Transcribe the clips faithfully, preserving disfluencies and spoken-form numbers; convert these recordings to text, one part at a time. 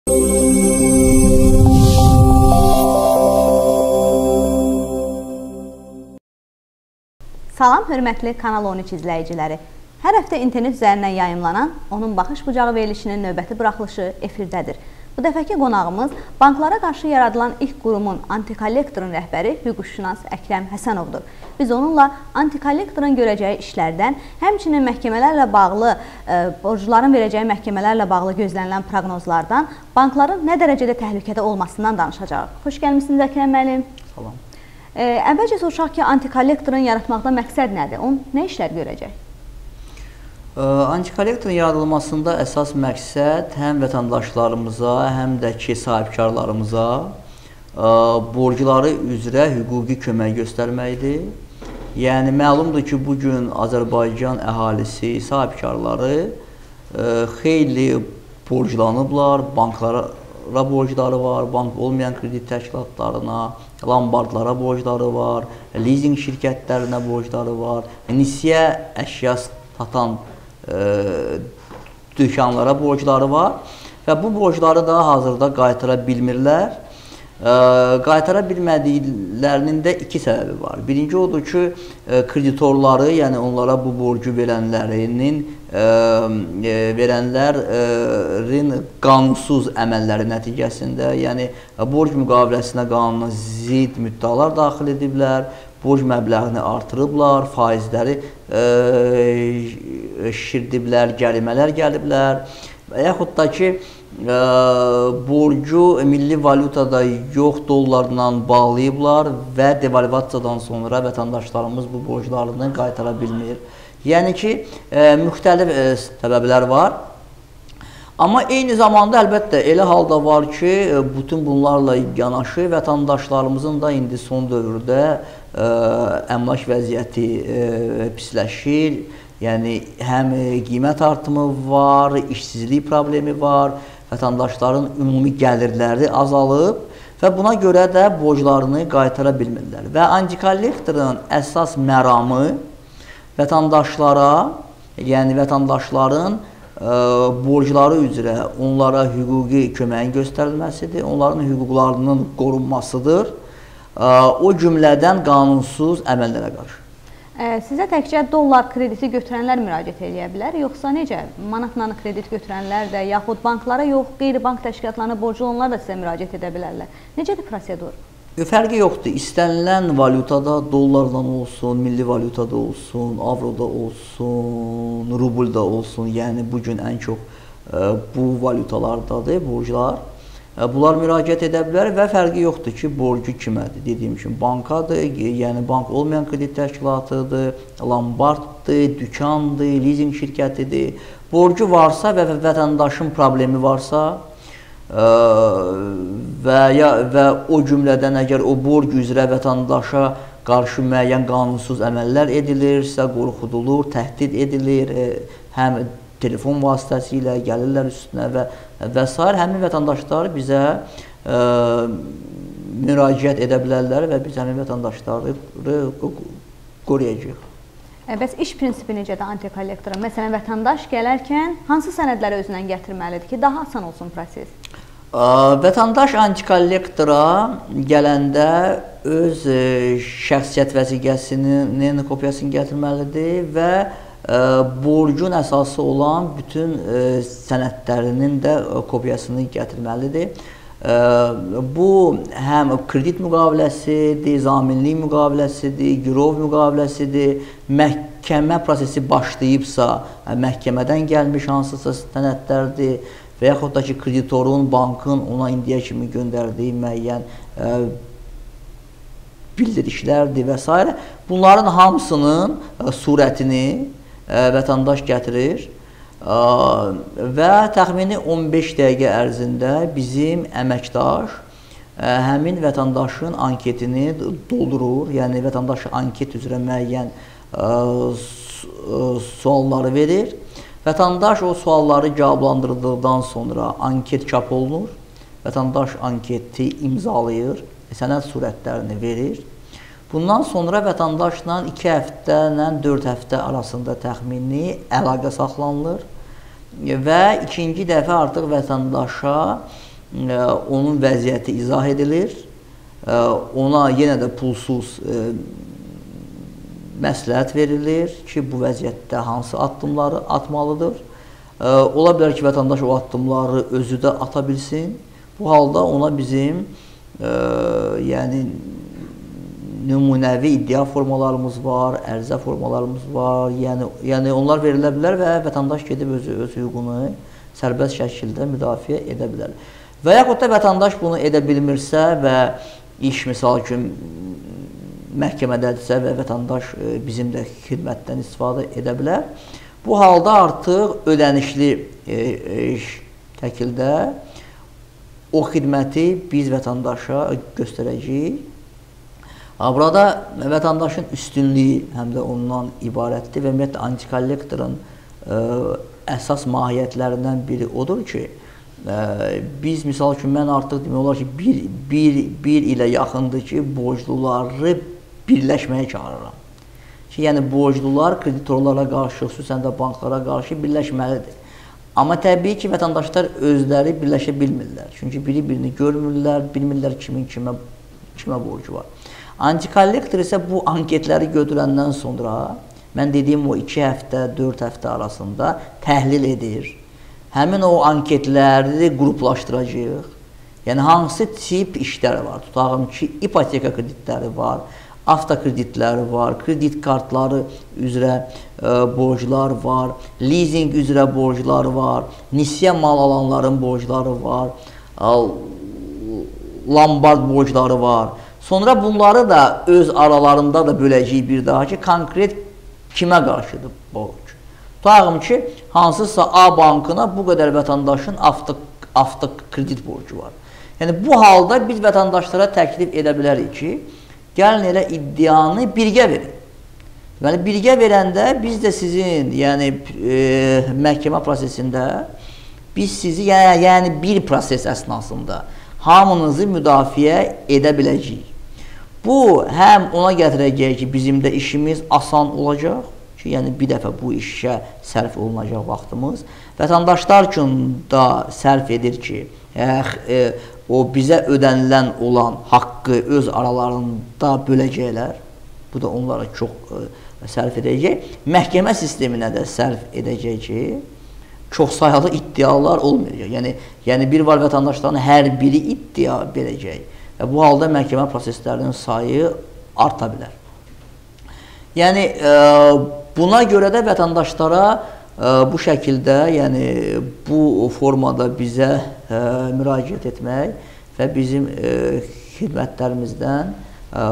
Salam, hörmətli Kanal on üç izləyiciləri. Hər həftə internet üzərindən yayımlanan Onun Baxış Bucağı verilişinin növbəti buraxılışı efirdədir. Bu dəfəki qonağımız banklara qarşı yaradılan ilk qurumun Antikollektorun rəhbəri hüquqşünas Əkrəm Həsənovdur. Biz onunla Antikollektorun görəcəyi işlərdən, həmçinin məhkəmələrlə bağlı, e, borcluların verəcəyi məhkəmələrlə bağlı gözlənilən proqnozlardan, bankların nə dərəcədə təhlükədə olmasından danışacağıq. Xoş gəlmişsiniz Əkrəm müəllim. Salam. E, əvvəlcə soruşaq ki, Antikollektorun yaratmaqda məqsəd nədir? O nə işlər görəcək? Antikollektorun yaradılmasında əsas məqsəd həm vətəndaşlarımıza, həm də ki, sahibkarlarımıza borcları üzrə hüquqi kömək göstərməkdir. Yəni, məlumdur ki, bugün Azərbaycan əhalisi, sahibkarları xeyli borclanıblar, banklara borcları var, bank olmayan kredit təşkilatlarına, lombardlara borcları var, leasing şirkətlərinə borcları var, nisiyə əşya satan dükanlara borcları var və bu borcları da hazırda qaytara bilmirlər. Qaytara bilmədiklərinin də iki səbəbi var. Birinci odur ki, kreditorları, yəni onlara bu borcu verənlərinin verənlərin qanunsuz əməlləri nəticəsində, yəni borc müqaviləsinə qanuna zidd müddəalar daxil ediblər, borc məbləğini artırıblar, faizləri şişirdiblər, gərimələr gəliblər və yaxud da ki, borcu milli valyutada yox, dollarla bağlayıblar və devalvasiyadan sonra vətəndaşlarımız bu borclarını qaytara bilmir. Yəni ki, müxtəlif səbəblər var. Amma eyni zamanda əlbəttə elə halda var ki, bütün bunlarla yanaşı vətəndaşlarımızın da indi son dövrdə əmlak vəziyyəti pisləşir. Yəni, həm qiymət artımı var, işsizlik problemi var, vətəndaşların ümumi gəlirləri azalıb və buna görə də borclarını qaytara bilmirlər. Və Antikollektorun əsas məramı vətəndaşlara, yəni vətəndaşların borcları üzrə onlara hüquqi köməyin göstərilməsidir, onların hüquqlarının qorunmasıdır, o cümlədən qanunsuz əməllərə qarşı. Sizə təkcə dollar krediti götürənlər müraciət edə bilər, yoxsa necə? Manatla kredit götürənlər də, yaxud banklara yox, qeyri-bank təşkilatlarına borclu onlar da sizə müraciət edə bilərlər. Necədir prosedur? Fərqi yoxdur. İstənilən valyutada, dollarla olsun, milli valyutada olsun, avroda olsun, rubulda olsun, yəni bugün ən çox bu valyutalardadır borclar. Bunlar müraciət edə bilər və fərqi yoxdur ki, borcu kimədir. Dediyim kimi, bankadır, yəni bank olmayan kredit təşkilatıdır, lombarddır, dükandır, leasing şirkətidir. Borcu varsa və vətəndaşın problemi varsa və, ya, və o cümlədən əgər o borc üzrə vətəndaşa qarşı müəyyən qanunsuz əməllər edilirsə, qorxudulur, təhdid edilir, həm telefon vasitəsilə gəlirlər üstünə və və s. həmin vətəndaşlar bizə ə, müraciət edə bilərlər və biz həmin vətəndaşları qoruyacağıq. Bəs iş prinsipi necədir Antikollektora? Məsələn, vətəndaş gələrkən hansı sənədləri özündən gətirməlidir ki, daha asan olsun proses? Ə, vətəndaş Antikollektora gələndə öz ə, şəxsiyyət vəsiqəsinin kopyasını gətirməlidir və borcun əsası olan bütün sənədlərinin də kopyasını gətirməlidir. Bu, həm kredit müqaviləsidir, zaminlik müqaviləsidir, girov müqaviləsidir, məhkəmə prosesi başlayıbsa, məhkəmədən gəlmiş hansısa sənədlərdir və yaxud da ki, kreditorun, bankın ona indiyə kimi göndərdiyi müəyyən bildirişlərdir və s. Bunların hamısının surətini vətəndaş gətirir və təxmini on beş dəqiqə ərzində bizim əməkdaş həmin vətəndaşın anketini doldurur. Yəni, vətəndaş anket üzrə müəyyən sualları verir. Vətəndaş o sualları cavablandırıldıqdan sonra anket çap olunur. Vətəndaş anketi imzalayır, sənəd surətlərini verir. Bundan sonra vətəndaşla iki həftə ilə dörd həftə arasında təxmini əlaqə saxlanılır və ikinci dəfə artıq vətəndaşa onun vəziyyəti izah edilir, ona yenə də pulsuz məsləhət verilir ki, bu vəziyyətdə hansı addımları atmalıdır. Ola bilər ki, vətəndaş o addımları özü də ata bilsin. Bu halda ona bizim yəni nümunəvi iddia formalarımız var, ərizə formalarımız var. Yəni, yəni onlar verilə bilər və vətəndaş gedib öz, öz hüququnu sərbəst şəkildə müdafiə edə bilər. Və yaxud da vətəndaş bunu edə bilmirsə və iş misal üçün məhkəmədədirsə və vətəndaş bizim də xidmətdən istifadə edə bilər. Bu halda artıq ödənişli şəkildə o xidməti biz vətəndaşa göstərəcəyik. Burada vətəndaşın üstünlüyü həm də ondan ibarətdir və ümumiyyətlə antikollektorun əsas mahiyyətlərindən biri odur ki, biz misal üçün mən artıq demək olar ki, bir, bir, bir ilə yaxındır ki, borcluları birləşməyə çağırıram. Ki, yəni borclular kreditorlara qarşı, xüsusən də banklara qarşı birləşməlidir. Amma təbii ki, vətəndaşlar özləri birləşə bilmirlər. Çünki biri-birini görmürlər, bilmirlər kimin kimə, kimə borcu var. Antikollektor isə bu anketləri götürəndən sonra, mən dediyim o iki həftə, dörd həftə arasında təhlil edir. Həmin o anketləri qruplaşdıracaq. Yəni, hansı tip işlər var? Tutağım ki, ipoteka kreditləri var, avtokreditləri var, kredit kartları üzrə e, borclar var, leasing üzrə borclar var, nisyə mal alanların borcları var, lombard borcları var. Sonra bunları da öz aralarında da böləcəyik bir daha ki, konkret kimə qarşıdır borc? Tutağım ki, hansısa A bankına bu qədər vətəndaşın avtokredit borcu var. Yəni, bu halda biz vətəndaşlara təklif edə bilərik ki, gəlin elə iddianı birgə verin. Yəni, birgə verəndə biz də sizin yəni, e, məhkəmə prosesində biz sizi, yəni, yəni bir proses əsnasında hamınızı müdafiə edə biləcəyik. Bu, həm ona gətirəcək ki, bizim də işimiz asan olacaq ki, yəni bir dəfə bu işə sərf olunacaq vaxtımız. Vətəndaşlar üçün da sərf edir ki, əx, e, o bizə ödənilən olan haqqı öz aralarında böləcəklər. Bu da onlara çox e, sərf edəcək. Məhkəmə sisteminə də sərf edəcək ki, çox sayılı iddialar olmayacaq. Yəni, yəni bir var vətəndaşların hər biri iddia verəcək. Və bu halda məhkəmə proseslərinin sayı arta bilər. Yəni, e, buna görə də vətəndaşlara e, bu şəkildə, yəni bu formada bizə e, müraciət etmək və bizim e, xidmətlərimizdən e,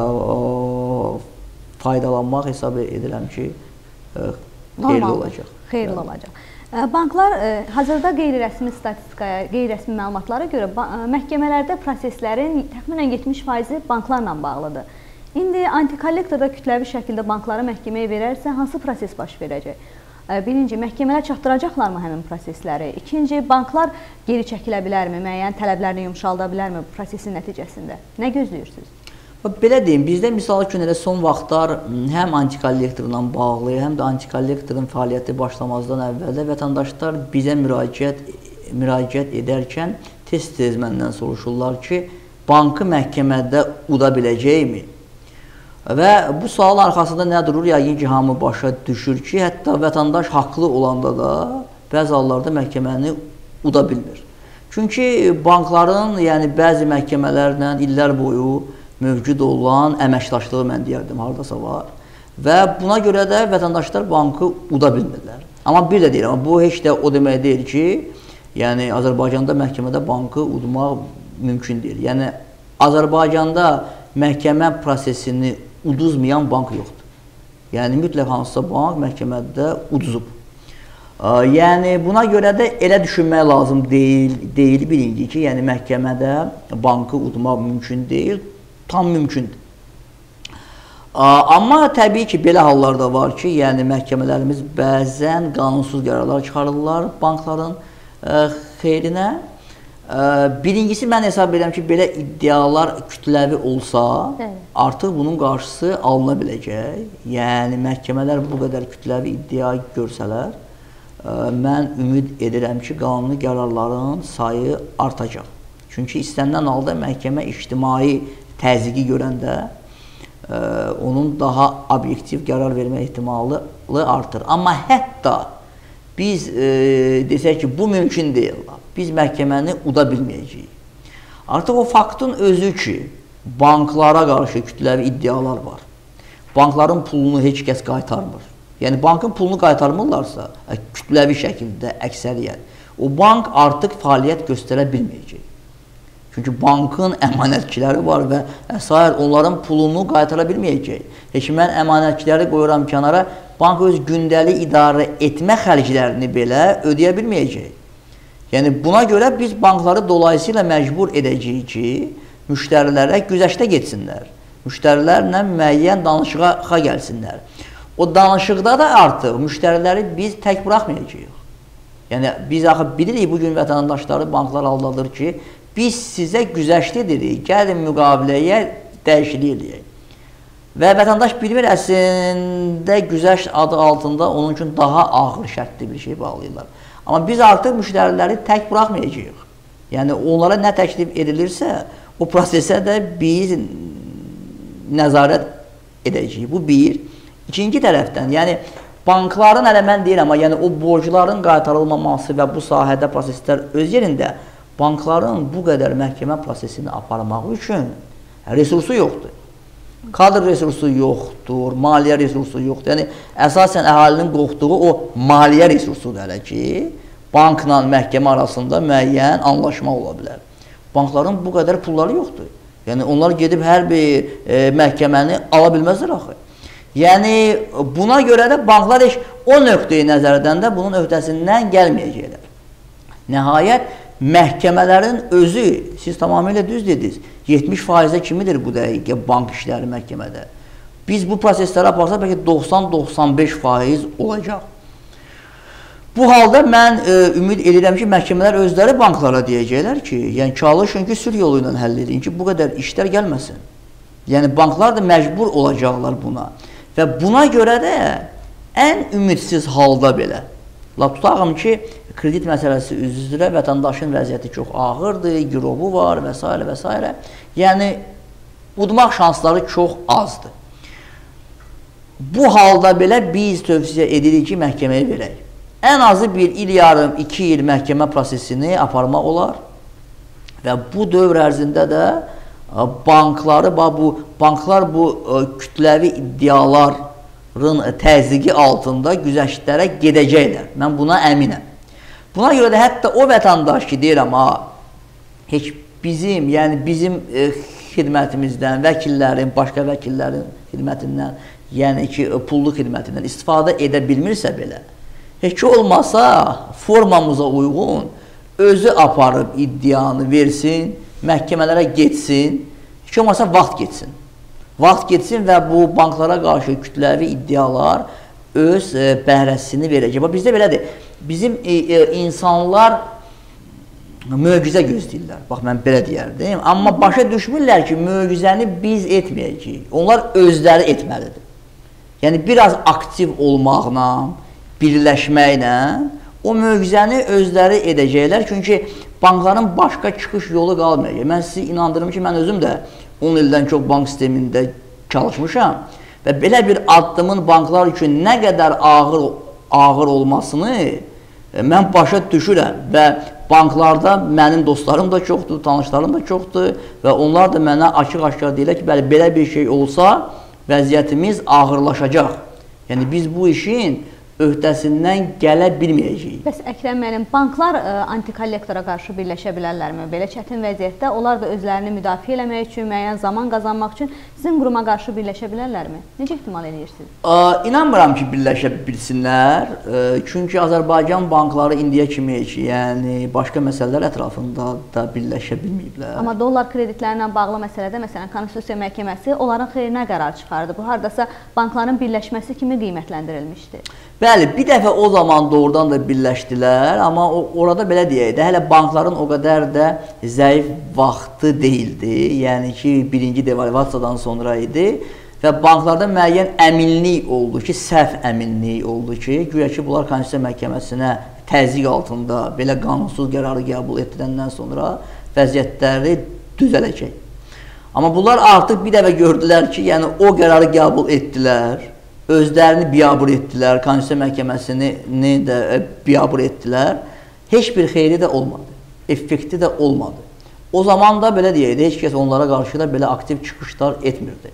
faydalanmaq hesab edirəm ki, e, xeyirli olacaq. Xeyirli yəni. olacaq. Banklar hazırda qeyri-rəsmi statistikaya, qeyri-rəsmi məlumatlara görə məhkəmələrdə proseslərin təxminən yetmiş faizi banklarla bağlıdır. İndi antikollektorda kütləvi şəkildə bankları məhkəməyə verərsə, hansı proses baş verəcək? Birinci, məhkəmələr çatdıracaqlarmı həmin prosesləri? İkinci, banklar geri çəkilə bilərmi? Müəyyən tələblərini yumşalda bilərmi bu prosesin nəticəsində? Nə gözləyirsiniz? Belə deyim, bizdə misal üçün elə son vaxtlar həm antikollektorla bağlı, həm də antikollektorun fəaliyyəti başlamazdan əvvəldə vətəndaşlar bizə müraciət, müraciət edərkən tez-tez məndən soruşurlar ki, bankı məhkəmədə uda biləcəkmi? Və bu sualın arxasında nə durur? Yəqin ki, hamı başa düşür ki, hətta vətəndaş haqlı olanda da bəzi hallarda məhkəməni uda bilmir. Çünki bankların, yəni bəzi məhkəmələrlə illər boyu mövcud olan əməkdaşlığı mən deyərdim, haradasa var. Və buna görə də vətəndaşlar bankı uda bilmirlər. Amma bir də deyirəm, bu heç də o demək deyil ki, yəni Azərbaycanda məhkəmədə bankı udmaq mümkün deyil. Yəni Azərbaycanda məhkəmə prosesini uduzmayan bank yoxdur. Yəni mütləq hansısa bank məhkəmədə uduzub. Yəni buna görə də elə düşünmək lazım deyil, deyil bilinci ki, yəni məhkəmədə bankı udmaq mümkün deyil. Tam mümkündür. Amma təbii ki, belə hallar da var ki, yəni məhkəmələrimiz bəzən qanunsuz qərarlar çıxarırlar bankların xeyrinə. Birincisi, mən hesab edirəm ki, belə iddialar kütləvi olsa, artıq bunun qarşısı alına biləcək. Yəni, məhkəmələr bu qədər kütləvi iddia görsələr, mən ümid edirəm ki, qanuni qərarların sayı artacaq. Çünki istənilən halda məhkəmə ictimai təzyiqi görəndə ə, onun daha obyektiv qərar vermə ehtimalı artır. Amma hətta biz e, desək ki, bu mümkün deyil. Biz məhkəməni uda bilməyəcəyik. Artıq o faktın özü ki, banklara qarşı kütləvi iddialar var. Bankların pulunu heç kəs qaytarmır. Yəni, bankın pulunu qaytarmırlarsa, kütləvi şəkildə əksəriyyət, o bank artıq fəaliyyət göstərə bilməyəcək. Çünki bankın əmanətçiləri var və əsair onların pulunu qaytara bilməyəcək. Heç mən əmanətçiləri qoyuram kənara, bank öz gündəlik idarə etmə xərclərini belə ödəyə bilməyəcək. Yəni, buna görə biz bankları dolayısıyla məcbur edəcəyik ki, müştərilərə güzəştə getsinlər. Müştərilərlə müəyyən danışığa gəlsinlər. O danışıqda da artıq müştəriləri biz tək buraxmayacağıq. Yəni, biz axı bilirik, bugün vətəndaşları banklar aldadır ki, biz sizə güzəşt edirik, gəlin müqaviləyə dəyişiklik edək. Və vətəndaş bilmir, əslində güzəşt adı altında onun üçün daha ağır şərtli bir şey bağlayırlar. Amma biz artıq müştəriləri tək buraxmayacağıq. Yəni, onlara nə təklif edilirsə, o prosesə də biz nəzarət edəcəyik. Bu bir. İkinci tərəfdən, yəni, bankların hələ mən deyirəm, amma yəni, o borcların qaytarılmaması və bu sahədə proseslər öz yerində bankların bu qədər məhkəmə prosesini aparmaq üçün resursu yoxdur. Kadr resursu yoxdur, maliyyə resursu yoxdur. Yəni, əsasən əhalinin qorxduğu o maliyyə resursudur hələ ki, bankla məhkəmə arasında müəyyən anlaşma ola bilər. Bankların bu qədər pulları yoxdur. Yəni, onlar gedib hər bir e, məhkəməni ala bilməzdir axı. Yəni, buna görə də banklar heç o nöqteyi nəzərdən də bunun öhdəsindən gəlməyəcəklər. Nəhayət, məhkəmələrin özü, siz tamamilə düz dediniz, yetmiş faizə kimidir bu dəqiqə bank işləri məhkəmədə. Biz bu prosesləri aparsaq, bəlkə doxsan doxsan beş faiz olacaq. Bu halda mən e, ümid edirəm ki, məhkəmələr özləri banklara deyəcəklər ki, yəni çalışın ki, sülh yolu ilə həll edin ki, bu qədər işlər gəlməsin. Yəni, banklar da məcbur olacaqlar buna. Və buna görə də ən ümidsiz halda belə, lap tutağım ki, kredit məsələsi üzrə vətəndaşın vəziyyəti çox ağırdır, girovu var və s. və s. Yəni, udmaq şansları çox azdır. Bu halda belə biz tövsiyə edirik ki, məhkəməyə verək. Ən azı bir il yarım, iki il məhkəmə prosesini aparmaq olar və bu dövr ərzində də bankları, bu, banklar bu kütləvi iddiaların təzyiqi altında güzəştlərə gedəcəklər. Mən buna əminəm. Buna görə də hətta o vətəndaş ki, deyirəm, ha, heç bizim, yəni bizim e, xidmətimizdən, vəkillərin, başqa vəkillərin xidmətindən, yəni ki, pullu xidmətindən istifadə edə bilmirsə belə, heç olmasa formamıza uyğun özü aparıb iddianı versin, məhkəmələrə getsin, heç olmasa vaxt getsin. Vaxt getsin və bu banklara qarşı kütləvi iddialar öz e, bəhrəsini verəcək. Bizdə belədir. Bizim e, e, insanlar möcüzə gözləyirlər. Bax, mən belə deyərdim. Amma başa düşmürlər ki, möcüzəni biz etməyəcəyik. Onlar özləri etməlidir. Yəni, biraz aktiv olmaqla, birləşməklə o möcüzəni özləri edəcəklər. Çünki bankların başqa çıxış yolu qalmayacaq. Mən sizi inandırım ki, mən özüm də on ildən çox bank sistemində çalışmışam və belə bir addımın banklar üçün nə qədər ağır, ağır olmasını mən başa düşürəm və banklarda mənim dostlarım da çoxdur, tanışlarım da çoxdur və onlar da mənə açıq-aşkar deyirlər ki, bəli, belə bir şey olsa vəziyyətimiz ağırlaşacaq. Yəni, biz bu işin öhdəsindən gələ bilməyəcəyik. Bəs Əkrəm müəllim, banklar ə, antikollektora qarşı birləşə bilərlərmi? Belə çətin vəziyyətdə onlar da özlərini müdafiə eləmək üçün, müəyyən zaman qazanmaq üçün sizin quruma qarşı birləşə bilərlərmi? Necə ehtimal edirsiniz? Ə, inanmıram ki, birləşə bilsinlər. Ə, çünki Azərbaycan bankları indiyə kimi heç, yəni başqa məsələlər ətrafında da birləşə bilməyiblər. Amma dollar kreditlərinə bağlı məsələdə, məsələn, Konstitusiya Məhkəməsi onların xeyrinə qərar çıxardı. Bu, haradasa bankların birləşməsi kimi qiymətləndirilmişdi. Bəli, bir dəfə o zaman doğrudan da birləşdilər, amma orada belə deyək də, hələ bankların o qədər də zəif vaxtı deyildi, yəni ki, birinci devalvasiyadan sonra idi və banklarda müəyyən əminlik oldu ki, səhv əminlik oldu ki, güya ki, bunlar Konstitusiya Məhkəməsinə təzyiq altında belə qanunsuz qərarı qəbul etdirəndən sonra vəziyyətləri düzələcək. Amma bunlar artıq bir dəfə gördülər ki, yəni o qərarı qəbul etdilər, özlərini biabır etdilər, Konstitusiya Məhkəməsini də biabır etdilər, heç bir xeyri də olmadı, effekti də olmadı. O zaman da belə deyək, heç kəs onlara qarşı da belə aktiv çıxışlar etmirdi.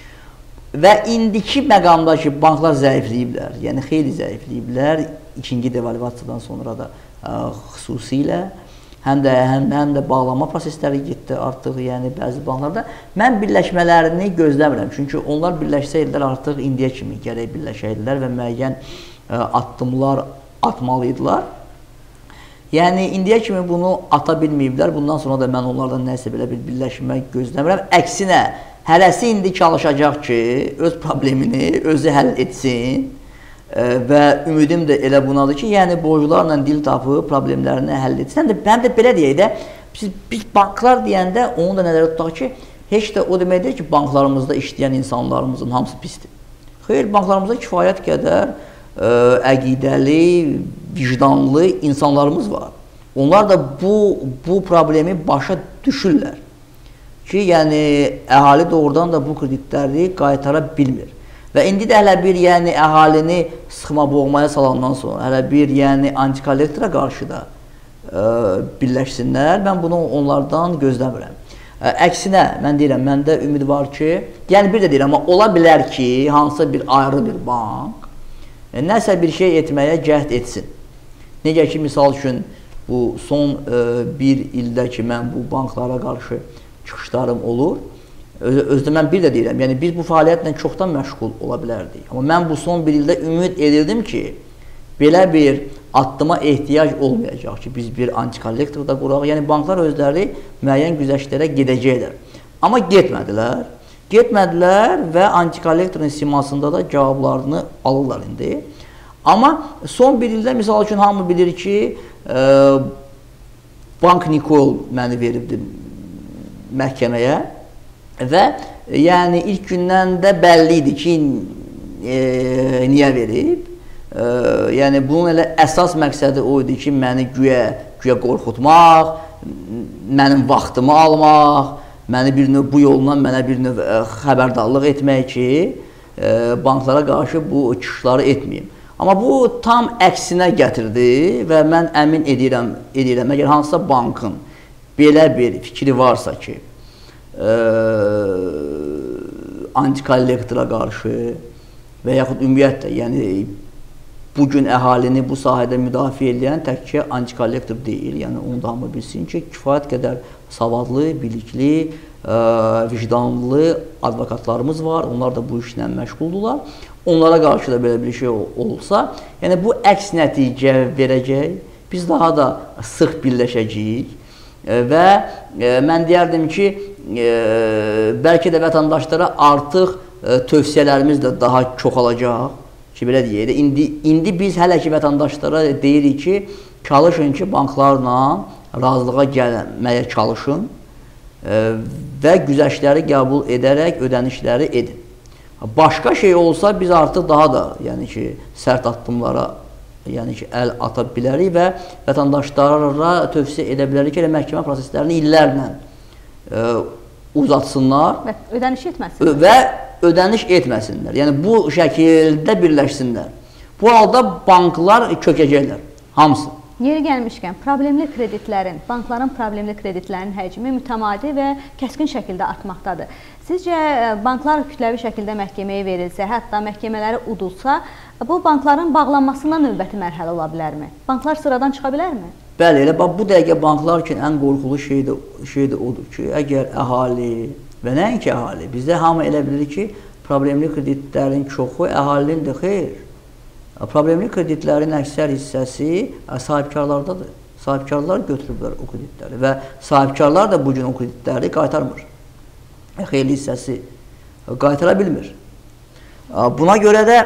Və indiki məqamda ki, banklar zəifləyiblər, yəni xeyli zəifləyiblər, ikinci devalvasiyadan sonra da ə, xüsusilə, həm də, həm, həm də bağlanma prosesləri getdi artıq, yəni bəzi banklarda. Mən birləşmələrini gözləmirəm, çünki onlar birləşsəydilər artıq indiyə kimi gərək birləşəydilər və müəyyən ə, addımlar atmalıydılar. Yəni, indiyə kimi bunu ata bilməyiblər, bundan sonra da mən onlardan nəsə belə bir birləşmə gözləmirəm. Əksinə, hələsi indi çalışacaq ki, öz problemini özü həll etsin. Və ümidim də elə bunadır ki, yəni borclarla dil tapıb problemlərini həll etsin. Həm də, həm də belə deyək də, biz, biz banklar deyəndə onu da nəzərə tutaq ki, heç də o deməkdir ki, banklarımızda işləyən insanlarımızın hamısı pisdir. Xeyr, banklarımızda kifayət qədər ə, əqidəli, vicdanlı insanlarımız var. Onlar da bu, bu problemi başa düşürlər ki, yəni əhali doğrudan da bu kreditləri qaytara bilmir. Və indi də hələ bir, yəni, əhalini sıxma boğmaya salandan sonra, hələ bir, yəni, antikollektora qarşı da ə, birləşsinlər. Mən bunu onlardan gözləmirəm. Ə, əksinə, mən deyirəm, məndə ümid var ki, yəni bir də deyirəm, amma ola bilər ki, hansısa bir ayrı bir bank ə, nəsə bir şey etməyə cəhd etsin. Necə ki, misal üçün, bu son ə, bir ildə ki, mən bu banklara qarşı çıxışlarım olur. Özdə mən bir də deyirəm, yəni biz bu fəaliyyətlə çoxdan məşğul ola bilərdik. Amma mən bu son bir ildə ümid edirdim ki, belə bir addıma ehtiyac olmayacaq ki, biz bir antikollektor da quraq. Yəni banklar özləri müəyyən güzəştlərə gedəcəklər. Amma getmədilər. Getmədilər və antikollektorun simasında da cavablarını alırlar indi. Amma son bir ildə, misal üçün, hamı bilir ki, e, Bank Nikol məni veribdi məhkəməyə. Və yəni ilk gündən də bəlli idi ki, e, niyə verib. E, yəni bunun elə əsas məqsədi o idi ki, məni güya, güya qorxutmaq, mənim vaxtımı almaq, məni bir növ bu yolla mənə bir növ ə, xəbərdarlıq etmək ki, e, banklara qarşı bu çıxışları etməyim. Amma bu tam əksinə gətirdi və mən əmin edirəm, edirəm əgər hansısa bankın belə bir fikri varsa ki, Ə, antikollektora qarşı və yaxud ümumiyyətlə, yəni bugün əhalini bu sahədə müdafiə edən təkcə antikollektor deyil, yəni onu da hamı bilsin ki, kifayət qədər savadlı, bilikli, ə, vicdanlı advokatlarımız var, onlar da bu işlə məşğuldurlar. Onlara qarşı da belə bir şey olsa, yəni bu əks nəticə verəcək, biz daha da sıx birləşəcəyik və ə, mən deyərdim ki, e, bəlkə də vətəndaşlara artıq e, tövsiyələrimiz də daha çoxalacaq ki, belə deyək. İndi, indi biz hələ ki vətəndaşlara deyirik ki, çalışın ki, banklarla razılığa gəlməyə çalışın e, və güzəştləri qəbul edərək ödənişləri edin. Başqa şey olsa biz artıq daha da, yəni ki, sərt addımlara yəni ki, əl ata bilərik və vətəndaşlara tövsiyə edə bilərik ki, məhkəmə proseslərini illərlə ə, uzatsınlar və ödəniş etməsinlər. Və ödəniş etməsinlər. Yəni, bu şəkildə birləşsinlər. Bu halda banklar kökəcəklər, hamısı. Yeri gəlmişkən, problemli kreditlərin, bankların problemli kreditlərinin həcmi mütəmadi və kəskin şəkildə artmaqdadır. Sizcə, banklar kütləvi şəkildə məhkəməyə verilsə, hətta məhkəmələri udulsa, bu bankların bağlanmasına növbəti mərhələ ola bilərmi? Banklar sıradan çıxa bilərmi? Bəli, elə bu dəqiqə banklar üçün ən qorxulu şey də, şey də odur ki, əgər əhali və nəinki əhali, bizdə hamı elə bilir ki, problemli kreditlərin çoxu əhalinin də xeyr. Problemli kreditlərin əksər hissəsi sahibkarlardadır. Sahibkarlar götürüblər o kreditləri və sahibkarlar da bugün o kreditləri qaytarmır. Xeyli hissəsi qaytara bilmir. Buna görə də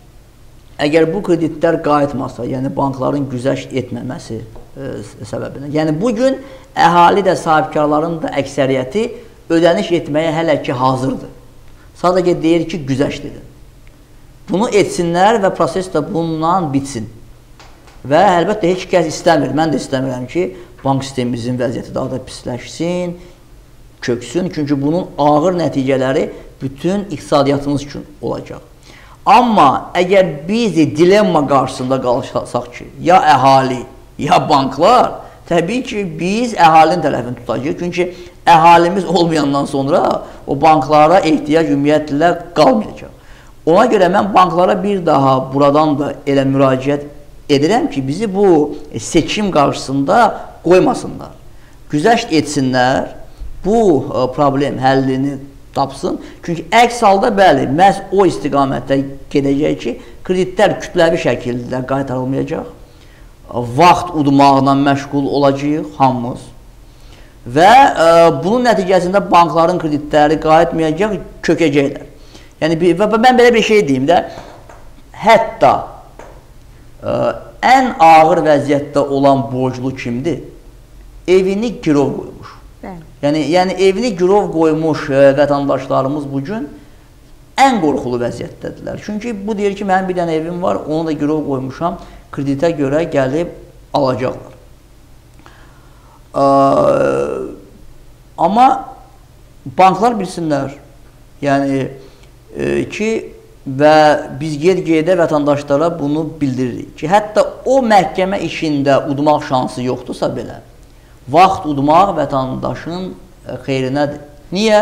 əgər bu kreditlər qayıtmasa, yəni bankların güzəşt etməməsi e, səbəbindən, yəni bugün əhali də sahibkarların da əksəriyyəti ödəniş etməyə hələ ki hazırdır. Sadəcə deyir ki, güzəşt edin. Bunu etsinlər və proses də bununla bitsin. Və əlbəttə heç kəs istəmir, mən də istəmirəm ki, bank sistemimizin vəziyyəti daha da pisləşsin, köksün. Çünki bunun ağır nəticələri bütün iqtisadiyyatımız üçün olacaq. Amma əgər biz dilemma qarşısında qalsaq ki, ya əhali, ya banklar, təbii ki, biz əhalinin tərəfini tutacaq. Çünki əhalimiz olmayandan sonra o banklara ehtiyac ümumiyyətlə qalmayacaq. Ona görə mən banklara bir daha buradan da elə müraciət edirəm ki, bizi bu seçim qarşısında qoymasınlar. Güzəşt etsinlər, bu problem həllini tapsın. Çünki əks halda bəli, məhz o istiqamətdə gedəcək ki, kreditlər kütləvi şəkildə qaytarılmayacaq, vaxt udmaqla məşğul olacağıq hamımız və e, bunun nəticəsində bankların kreditləri qayıtmayacaq, kökəcəklər. Yəni, və mən belə bir şey deyim də, hətta e, ən ağır vəziyyətdə olan borclu kimdir? Evini girov qoymuş. Yəni, yəni evini girov qoymuş e, vətəndaşlarımız bugün ən qorxulu vəziyyətdədirlər. Çünki bu deyir ki, mənim bir dənə evim var, onu da girov qoymuşam, kreditə görə gəlib alacaqlar. E, amma banklar bilsinlər, yəni e, ki, və biz ged-gedə vətəndaşlara bunu bildiririk ki, hətta o məhkəmə işində udmaq şansı yoxdursa belə, vaxt udmaq vətəndaşın xeyrinədir. Niyə?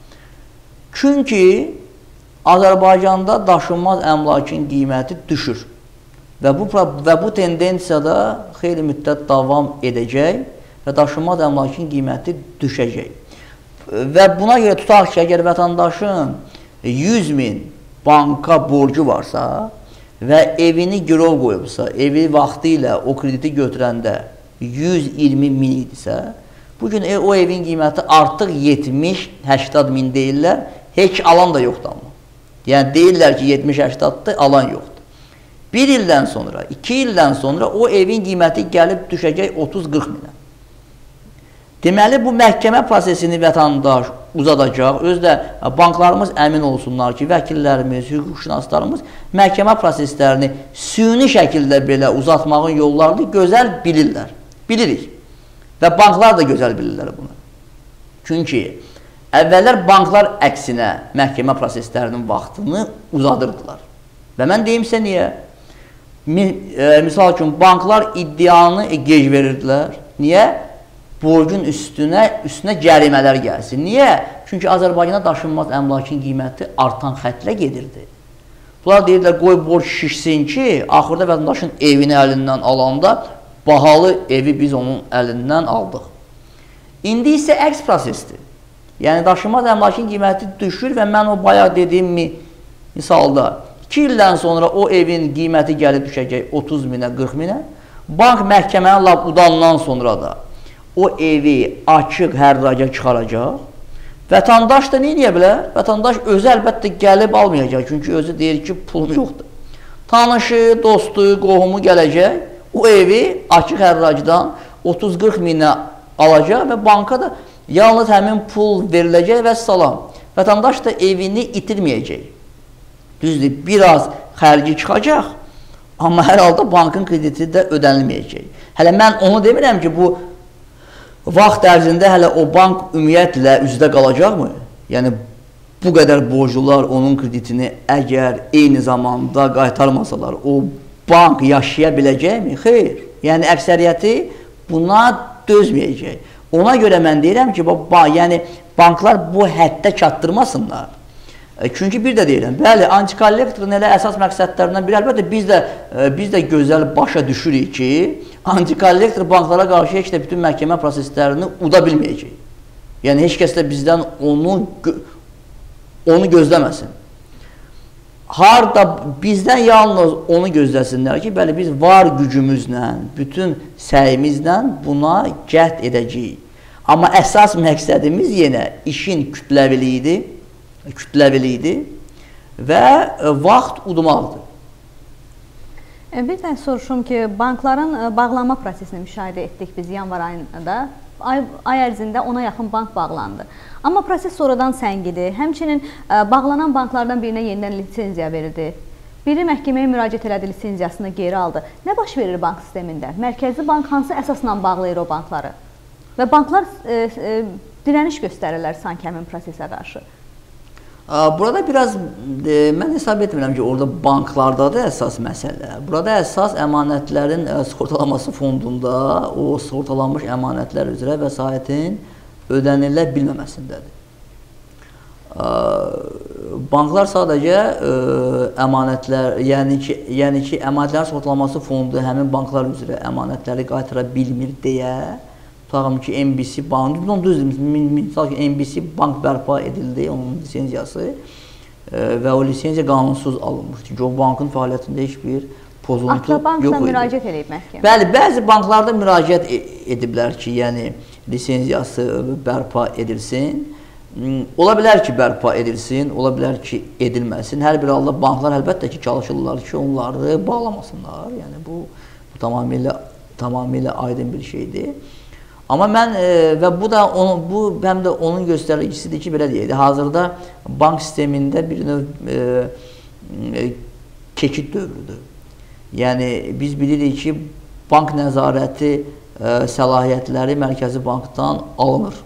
Çünki Azərbaycanda daşınmaz əmlakın qiyməti düşür və bu, və bu tendensiyada xeyli müddət davam edəcək və daşınmaz əmlakın qiyməti düşəcək. Və buna görə tutaq ki, əgər vətəndaşın yüz min banka borcu varsa və evini girov qoyubsa, evi vaxtı ilə o krediti götürəndə yüz iyirmi min idisə, bugün o evin qiyməti artıq yetmiş səksən min deyirlər, heç alan da yoxdur amma. Yəni deyirlər ki, yetmiş səksandır, alan yoxdur. Bir ildən sonra, iki ildən sonra o evin qiyməti gəlib düşəcək otuz qırx minə. Deməli, bu məhkəmə prosesini vətəndaş uzadacaq. Özü də banklarımız əmin olsunlar ki, vəkillərimiz, hüquqşünaslarımız məhkəmə proseslərini süni şəkildə belə uzatmağın yollarını gözəl bilirlər. Bilirik. Və banklar da gözəl bilirlər bunu. Çünki əvvəllər banklar əksinə məhkəmə proseslərinin vaxtını uzadırdılar. Və mən deyim sizə niyə? Misal üçün, banklar iddianı gec verirdilər. Niyə? Borcun üstünə, üstünə cərimələr gəlsin. Niyə? Çünki Azərbaycana daşınmaz əmlakın qiyməti artan xətlə gedirdi. Bunlar deyirlər, qoy borc şişsin ki, axırda vətəndaşın evini əlindən alanda bahalı evi biz onun əlindən aldıq. İndi isə əks prosesdir. Yəni, daşınmaz əmlakın qiyməti düşür və mən o bayaq dediyim misalda iki ildən sonra o evin qiyməti gəlib düşəcək otuz minə, qırx minə. Bank məhkəməni lap udandan sonra da o evi açıq hərraca çıxaracaq. Vətəndaş da nə edə bilər? Vətəndaş özü əlbəttə gəlib almayacaq. Çünki özü deyir ki, pulum yoxdur. Tanışı, dostu, qohumu gələcək. O evi açıq hərracdan otuz qırx minə alacaq və banka da yalnız həmin pul veriləcək və salam. Vətəndaş da evini itirməyəcək. Düzdür, biraz xərci çıxacaq, amma hər halda bankın krediti də ödənilməyəcək. Hələ mən onu demirəm ki, bu vaxt ərzində hələ o bank ümumiyyətlə üzdə qalacaqmı? Yəni, bu qədər borclular onun kreditini əgər eyni zamanda qaytarmasalar, o bank yaşaya biləcəkmi? Xeyr. Yəni, əksəriyyəti buna dözməyəcək. Ona görə mən deyirəm ki, yəni, banklar bu həddə çatdırmasınlar. Çünki bir də deyirəm, bəli, antikollektorun elə əsas məqsədlərindən biri, əlbəttə biz də, biz də gözəl başa düşürük ki, antikollektor banklara qarşı heç də bütün məhkəmə proseslərini uda bilməyəcək. Yəni, heç kəs də bizdən onu, onu gözləməsin. Harada bizdən yalnız onu gözləsinlər ki, bəli, biz var gücümüzlə, bütün səyimizlə buna cəhd edəcəyik. Amma əsas məqsədimiz yenə işin kütləviliyidir, kütləviliyidir və vaxt udmaqdır. Bir də soruşum ki, bankların bağlanma prosesini müşahidə etdik biz yanvar ayında. Ay, ay ərzində ona yaxın bank bağlandı. Amma proses sonradan səngidi. Həmçinin bağlanan banklardan birinə yenidən lisenziya verildi. Biri məhkəməyə müraciət elədi, lisenziyasını geri aldı. Nə baş verir bank sistemində? Mərkəzi bank hansı əsasla bağlayır o bankları? Və banklar e, e, dirəniş göstərirlər sanki həmin prosesə qarşı. Burada biraz e, mən hesab etmirəm ki, orada banklardadır əsas məsələ. Burada əsas əmanətlərin e, sığortalanması fondunda o sığortalanmış əmanətlər üzrə vəsaitin ödənilə bilməməsindədir. Banklar sadəcə ə, əmanətlər, yəni ki, yəni ki, əmanətlərin sığortalanması fondu həmin banklar üzrə əmanətləri qaytara bilmir deyə, tutaq ki, M B C bank, düzdür, misal ki, M B C bank bərpa edildi, onun lisenziyası ə, və o lisenziya qanunsuz alınmışdı. Çünki o bankın fəaliyyətində heç bir pozuntu yox idi. Aktabankda müraciət edib məhkəmə. Bəli, bəzi banklarda müraciət ediblər ki, yəni lisenziyası bərpa edilsin. Ola bilər ki, bərpa edilsin, ola bilər ki, edilməsin. Hər bir halda banklar əlbəttə ki, çalışırlar ki, onları bağlamasınlar. Yəni, bu, bu tamamilə, tamamilə aydın bir şeydir. Amma mən, e, və bu da onun, bu həm də onun göstəricisidir ki, belə deyək, hazırda bank sistemində bir növ e, e, keçid dövrüdür. Yəni, biz bilirik ki, bank nəzarəti e, səlahiyyətləri Mərkəzi Bankdan alınır.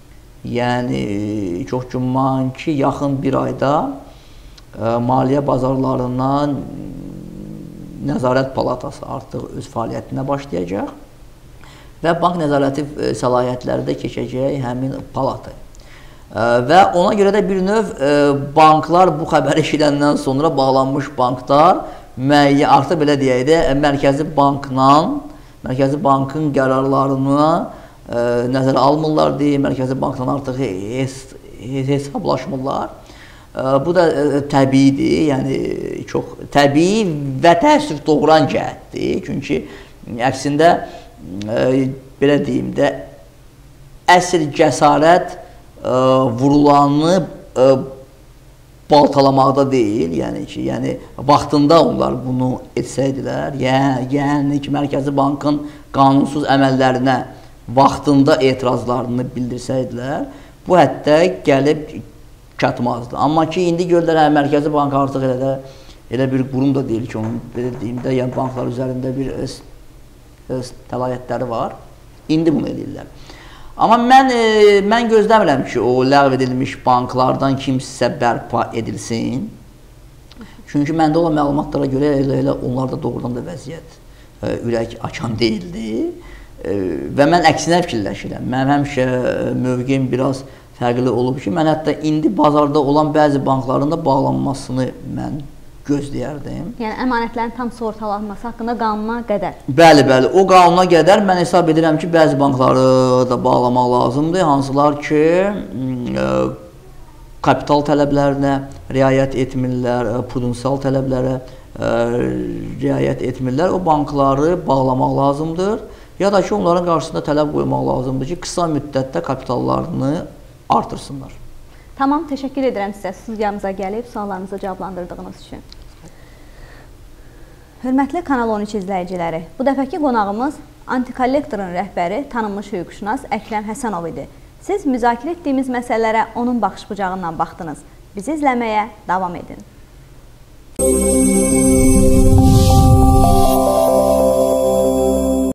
Yəni, çox güman ki, yaxın bir ayda ə, maliyyə bazarlarından Nəzarət Palatası artıq öz fəaliyyətinə başlayacaq və bank nəzarəti ə, səlahiyyətləri də keçəcək həmin palataya. Və ona görə də bir növ ə, banklar bu xəbəri eşidəndən sonra bağlanmış banklar müəyyən, artıq belə deyək də, Mərkəzi Bankla, Mərkəzi Bankın qərarlarını nəzərə almırlar deyə, Mərkəzi Bankdan artıq hesablaşmırlar. Bu da təbiidir, yəni çox təbii və təəssüf doğuran cəhətdir. Çünki əksində, belə deyim də, əsl cəsarət vurulanı baltalamaqda deyil, yəni ki, yəni vaxtında onlar bunu etsəydilər, yəni ki, Mərkəzi Bankın qanunsuz əməllərinə vaxtında etirazlarını bildirsəydilər, bu həddə gəlib çatmazdı. Amma ki, indi görürlər, hə, Mərkəzi Bank artıq elə, də, elə bir qurum da deyil ki, onun belə deyimdə, yəni banklar üzərində bir öz, öz təlayyətləri var. İndi bunu edirlər. Amma mən, e, mən gözləmirəm ki, o ləğv edilmiş banklardan kimsə bərpa edilsin. Çünki məndə olan məlumatlara görə elə, elə onlarda doğrudan da vəziyyət e, ürək açan deyildi. Və mən əksinə fikirləşirəm. Mən həmişə mövqeyim biraz fərqli olub ki, mən hətta indi bazarda olan bəzi bankların da bağlanmasını mən gözləyərdim. Yəni, əmanətlərin tam sığortalanması haqqında qanuna qədər? Bəli, bəli. O qanuna qədər mən hesab edirəm ki, bəzi bankları da bağlamaq lazımdır. Hansılar ki, kapital tələblərinə riayət etmirlər, prudensial tələblərə riayət etmirlər. O bankları bağlamaq lazımdır. Ya da ki, onların qarşısında tələb qoymaq lazımdır ki, qısa müddətdə kapitallarını artırsınlar. Tamam, təşəkkür edirəm sizə studiyamıza gəlib, suallarınızı cavablandırdığınız üçün. Hörmətli Kanal on üç izləyiciləri, bu dəfəki qonağımız Antikollektorun rəhbəri, tanınmış hüquqşünas Əkrəm Həsənov idi. Siz müzakirə etdiyimiz məsələlərə onun baxış bucağından baxdınız. Bizi izləməyə davam edin.